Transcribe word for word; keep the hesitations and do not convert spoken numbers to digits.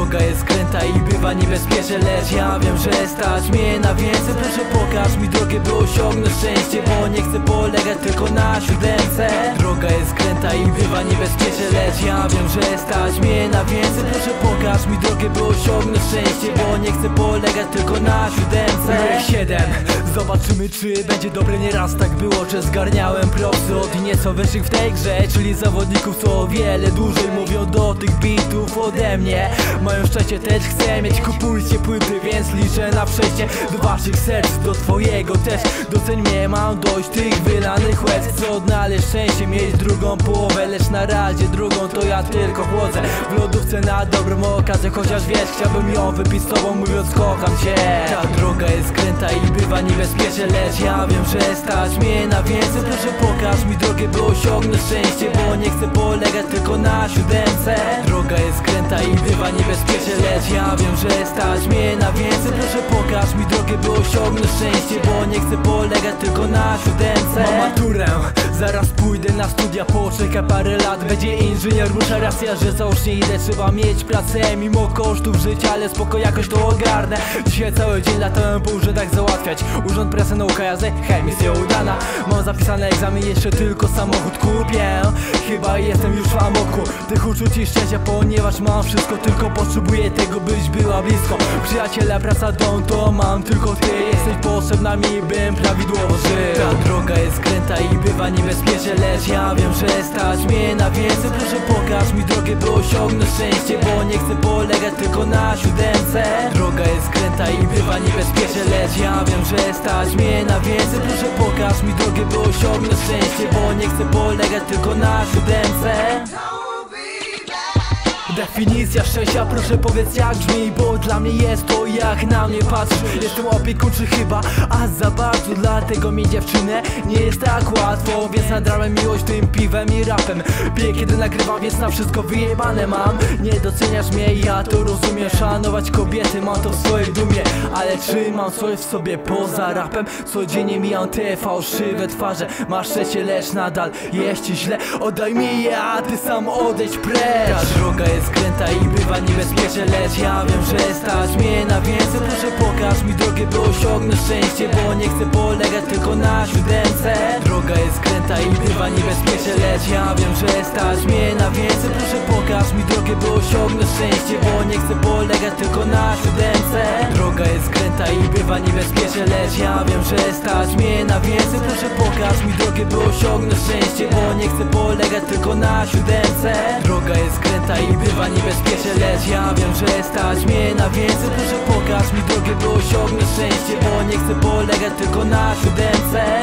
droga jest kręta i bywa niebezpieczna, lecz ja wiem, że stać mnie na więcej. Proszę pokaż mi drogę, by osiągnąć szczęście, bo nie chcę polegać tylko na siódemce. Droga jest kręta i bywa niebezpieczna, lecz ja wiem, że stać mnie na więcej. Proszę pokaż mi drogę, by osiągnąć szczęście, bo nie chcę polegać tylko na siódemce. siedem. Zobaczymy, czy będzie dobre. Nieraz tak było, że zgarniałem propsy od nieco wyższych w tej grze, czyli zawodników, co o wiele dłużej mówią do tych bitów ode mnie. Mają szczęście, też chcę mieć. Kupujcie płyty, więc liczę na przejście do waszych serc, do twojego też. Doceń mnie, mam dość tych wylanych łez. Chcę odnaleźć szczęście, mieć drugą połowę, lecz na razie drugą to ja tylko chłodzę w lodówce na dobrą okazję. Chociaż wiesz, chciałbym ją wypić z tobą, mówiąc kocham cię. Ta droga jest kręta i bywa niebezpieczna, lecz ja wiem, że stać mnie na więcej. Proszę pokaż mi drogę, by osiągnąć szczęście, bo nie chcę polegać tylko na siódemce. Droga jest kręta i bywa niebezpieczna, lecz ja wiem, że stać mnie na więcej. Proszę pokaż mi drogę, by osiągnąć szczęście, bo nie chcę polegać tylko na siódemce. Mam maturę, zaraz pójdę na studia, poczekaj parę lat, będzie inżynier. Muszę racja, że założnie idę, trzeba mieć pracę mimo kosztów życia, ale spoko, jakoś to ogarnę. Dzisiaj cały dzień latałem po urzędach załatwiać urząd, prasę, nauka, jazdy, hej, misja udana. Mam zapisany egzamin, jeszcze tylko samochód kupię. Chyba jestem już w amoku tych uczuć i szczęścia, ponieważ mam wszystko, tylko potrzebuję tego, byś była blisko. Przyjaciele, praca, dom, to mam tylko ty. Jesteś potrzebna mi, bym prawidłowo żył. Ta droga jest kręta i bywa niebezpieczna, lecz ja wiem, że stać mnie na więcej. Proszę pokaż mi drogę, by osiągnąć szczęście, bo nie chcę polegać tylko na siódemce. Droga jest kręta i bywa niebezpieczna, lecz ja wiem, że stać mnie na więcej. Proszę pokaż mi drogę, by osiągnąć szczęście, bo nie chcę polegać tylko na siódemce. Definicja szczęścia, proszę powiedz jak brzmi, bo dla mnie jest to jak na mnie patrzysz. Jestem opiekuńczy chyba, a za bardzo, dlatego mi dziewczynę nie jest tak łatwo. Więc nadrałem miłość tym piwem i rapem. Piję kiedy nagrywam, więc na wszystko wyjebane mam. Nie doceniasz mnie, ja to rozumiem. Szanować kobiety, mam to w swojej dumie, ale czy mam coś w sobie poza rapem? Codziennie mijam te fałszywe twarze. Masz szczęście, lecz nadal jest ci źle. Oddaj mi je, a ty sam odejdź precz. Ta droga jest kręta i bywa niebezpieczna, lecz ja wiem, że stać mnie na więcej. Proszę pokaż mi drogę, by osiągnąć szczęście, bo nie chcę polegać tylko na siódemce. Droga jest kręta i bywa niebezpieczna, lecz ja wiem, że stać mnie na więcej. Proszę pokaż mi drogę, by osiągnąć szczęście, bo nie chcę polegać tylko na siódemce. Droga jest kręta i bywa niebezpieczna, lecz ja wiem, że stać mnie na więcej. Proszę pokaż mi drogę, by osiągnąć szczęście, bo nie chcę polegać tylko na siódemce. Droga jest kręta i bywa niebezpieczna, lecz ja wiem, że stać mnie na więcej. Proszę pokaż mi drogę, by osiągnąć szczęście, bo nie chcę polegać tylko na siódemce.